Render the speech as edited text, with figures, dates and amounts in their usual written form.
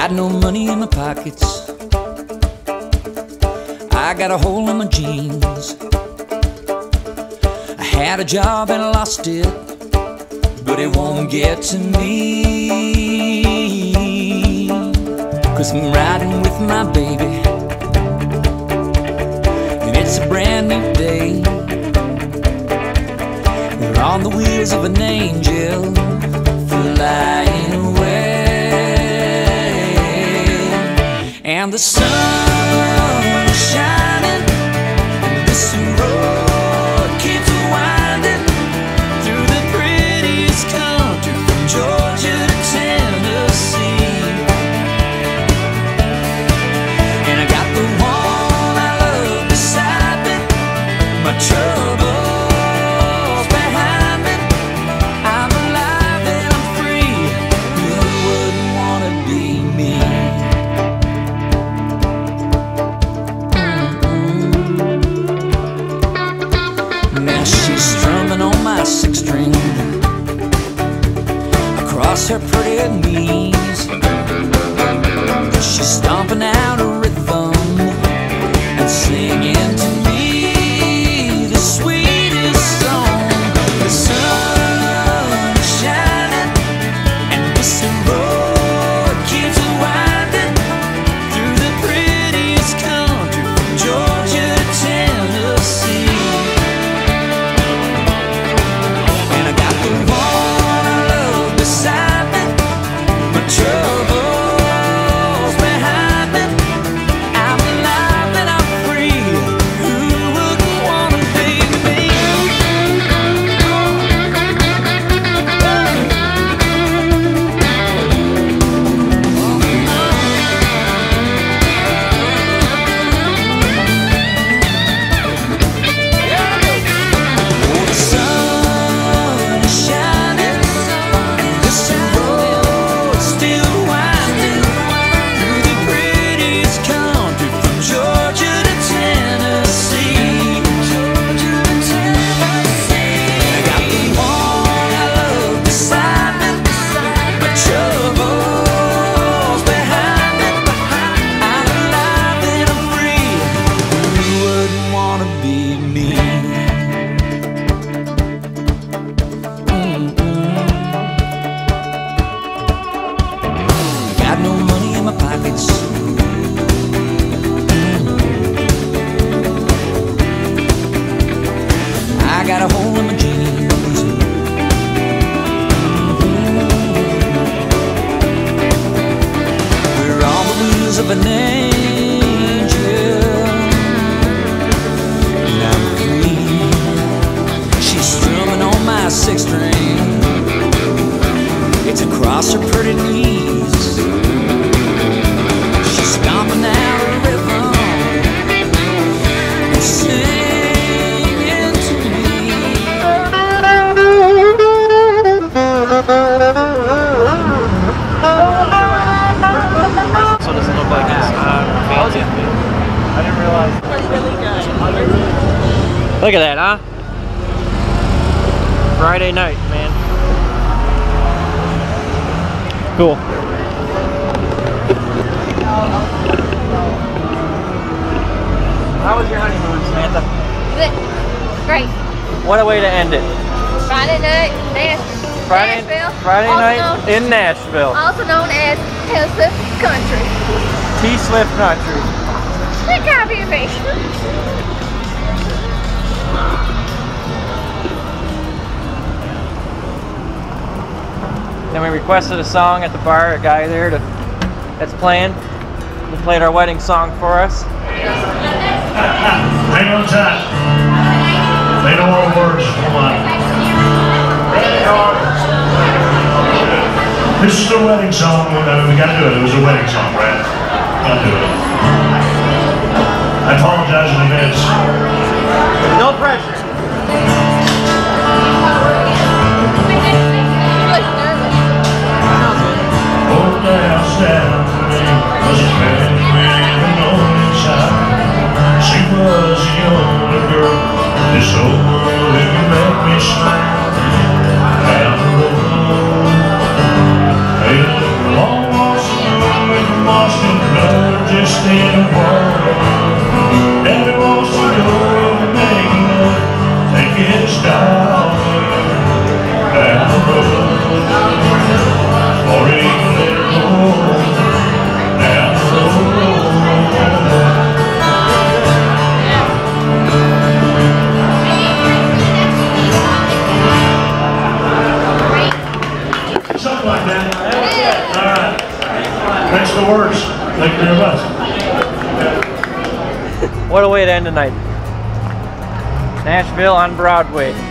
Got no money in my pockets, I got a hole in my jeans. I had a job and I lost it, but it won't get to me. 'Cause I'm riding with my baby, and it's a brand new day. We're on the wheels of an angel, flying away. And the sun is shining, and this road keeps winding through the prettiest country from Georgia to Tennessee. And I got the one I love beside me, my troubles behind me. I'm alive and I'm free, who wouldn't want to be me? Now she's strumming on my six string across her pretty knees. She's stomping out a rhythm and singing to me the sweetest song. The sun is shining, and this road keeps winding through the prettiest country from Georgia to Tennessee. And I got the one I love beside me, my troubles behind me. I'm alive and I'm free, who wouldn't want to be me? Oh, the sun is shining, and this road's still winding through the prettiest country from Georgia to Tennessee. I got the one I love beside me, my troubles behind me. I'm alive and I'm free, who wouldn't want to be me? Got no money in my pockets, I got a hole in my jeans. We're on the wheels of an angel, and I'm free. She's strumming on my six string, it's across her pretty knees. She's stomping out a rhythm and singing to me. So does it look like it's fancy? I didn't realize. Look at that, huh? Friday night, man. Cool. How was your honeymoon, Samantha? Good. Great. What a way to end it. Friday night, Nashville. Friday Also night known- in Nashville. Also known as Tennessee Country. T-Swift Country. Good copy of me. Then we requested a song at the bar, a guy there that's playing. He played our wedding song for us. Hang on tight. They know all the words. Come on. This is the wedding song. We gotta do it. It was a wedding song, Brad. Gotta do it. I apologize in advance. No pressure. Hold the house down for me. Was it bad? We didn't know inside. She was a young girl. This old world didn't make me smile. Down the road. Hey, long lost staying apart. Daddy wants to go and make love, take his down the road, or he can let her go down the road. Something like that. All right. That's the words. Thank you very much. What a way to end the night. Nashville on Broadway.